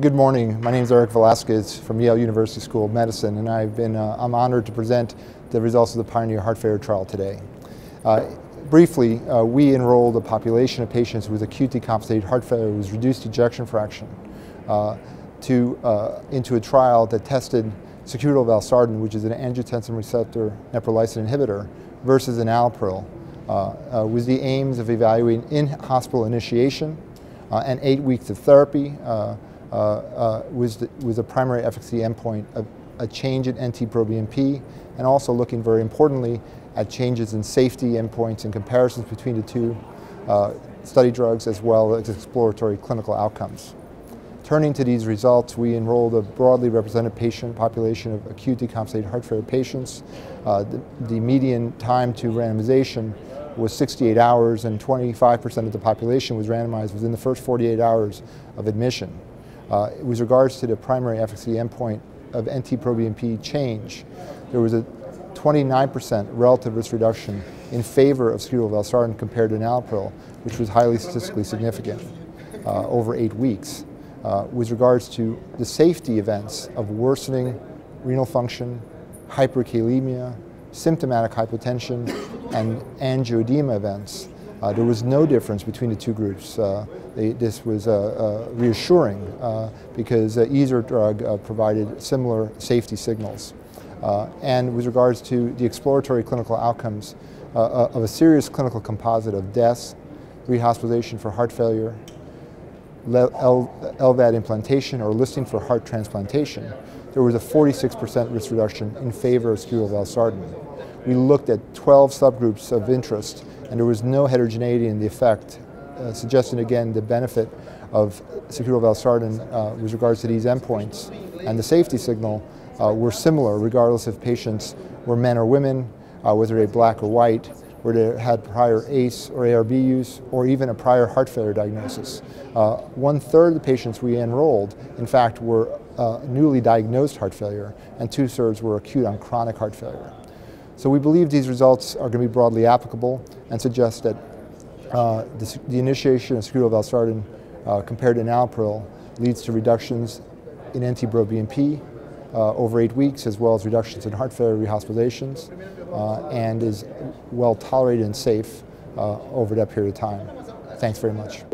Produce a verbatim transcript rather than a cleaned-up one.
Good morning. My name is Eric Velazquez from Yale University School of Medicine, and I've been, uh, I'm honored to present the results of the Pioneer Heart Failure trial today. Uh, briefly, uh, we enrolled a population of patients with acute decompensated heart failure with reduced ejection fraction uh, to, uh, into a trial that tested sacubitril/valsartan, which is an angiotensin receptor neprilysin inhibitor, versus enalapril, uh, uh, with the aims of evaluating in-hospital initiation uh, and eight weeks of therapy. Uh, Uh, uh, was, the, was a primary efficacy endpoint of a change in N T pro B N P, and also looking very importantly at changes in safety endpoints and comparisons between the two uh, study drugs, as well as exploratory clinical outcomes. Turning to these results, we enrolled a broadly represented patient population of acute decompensated heart failure patients. Uh, the, the median time to randomization was sixty-eight hours, and twenty-five percent of the population was randomized within the first forty-eight hours of admission. Uh, with regards to the primary efficacy endpoint of N T pro B N P change, there was a twenty-nine percent relative risk reduction in favor of sacubitril/valsartan compared to enalapril, which was highly statistically significant uh, over eight weeks. Uh, with regards to the safety events of worsening renal function, hyperkalemia, symptomatic hypotension, and angioedema events, Uh, there was no difference between the two groups. Uh, they, this was uh, uh, reassuring uh, because uh, either drug uh, provided similar safety signals. Uh, and with regards to the exploratory clinical outcomes uh, uh, of a serious clinical composite of deaths, rehospitalization for heart failure, L V A D implantation, or listing for heart transplantation, there was a forty-six percent risk reduction in favor of sacubitril/valsartan. We looked at twelve subgroups of interest, and there was no heterogeneity in the effect, uh, suggesting again the benefit of sacubitril/valsartan uh, with regards to these endpoints. And the safety signal uh, were similar regardless if patients were men or women, uh, whether they black or white, whether they had prior A C E or A R B use, or even a prior heart failure diagnosis. Uh, one third of the patients we enrolled, in fact, were uh, newly diagnosed heart failure, and two thirds were acute on chronic heart failure. So we believe these results are going to be broadly applicable and suggest that uh, the, the initiation of sacubitril/valsartan uh, compared to enalapril leads to reductions in N T pro B N P uh, over eight weeks, as well as reductions in heart failure rehospitalizations, uh, and is well tolerated and safe uh, over that period of time. Thanks very much.